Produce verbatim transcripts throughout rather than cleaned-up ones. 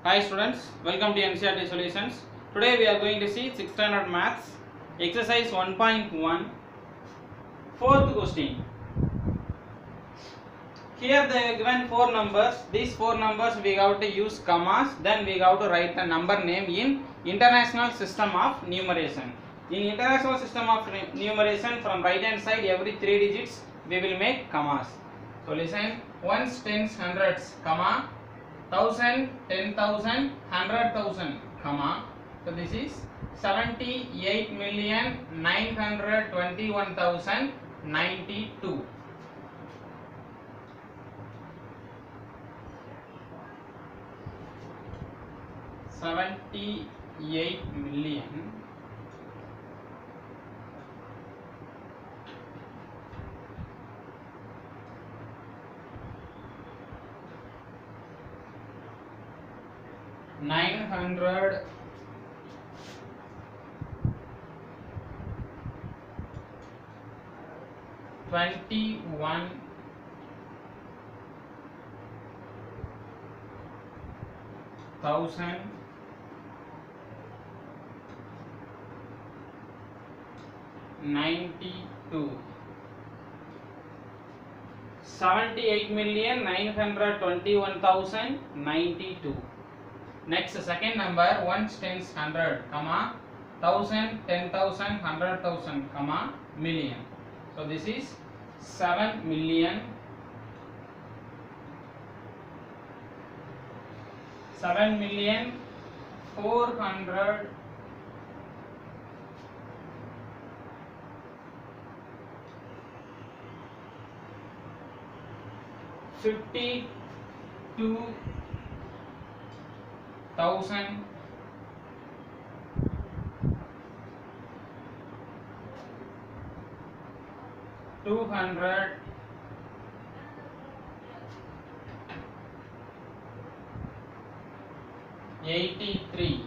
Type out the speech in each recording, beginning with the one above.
Hi students, welcome to N C E R T Solutions. Today we are going to see sixth standard maths exercise one point one, fourth question. Here they have given four numbers. These four numbers we have to use commas, then we have to write the number name in international system of numeration. In international system of numeration, from right hand side every three digits we will make commas. So listen, ones, tens, hundreds, comma, thousand, ten thousand, hundred thousand, comma. So this is seventy-eight million nine hundred twenty-one thousand ninety-two. Seventy-eight million nine hundred twenty-one thousand ninety-two. Seventy-eight million nine hundred twenty-one thousand ninety-two. Next, second number, ones, tens, hundred, comma, thousand, ten thousand, hundred thousand, comma, million. So this is seven million, seven million four hundred fifty-two thousand two hundred eighty-three.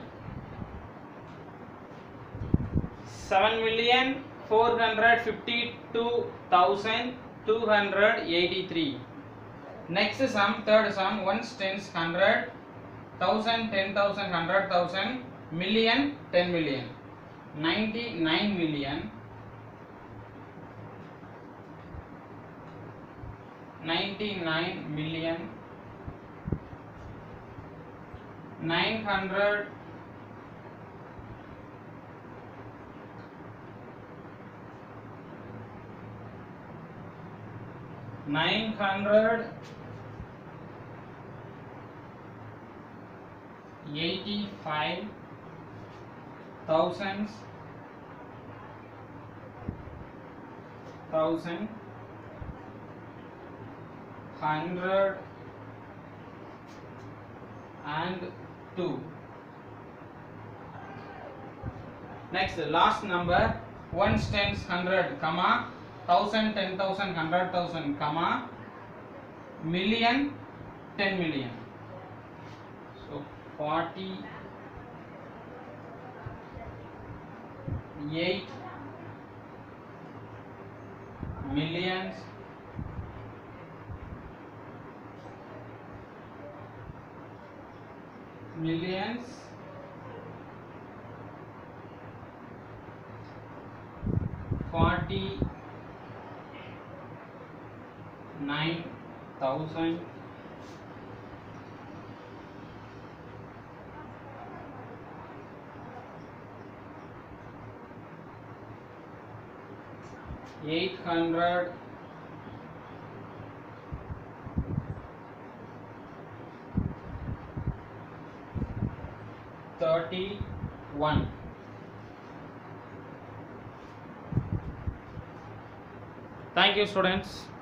Seven million four hundred fifty-two thousand two hundred eighty-three. Next sum, third sum, ones, tens, hundred, thousand, ten thousand, hundred thousand, million, ten million. Ninety-nine million ninety-nine million nine hundred nine hundred eighty-five thousands thousand hundred and two. Next, last number, ones, tens, hundred, comma, thousand, ten thousand, hundred thousand, comma, million, ten million. So forty eight millions millions forty nine thousand eight hundred thirty-one. Thank you, students.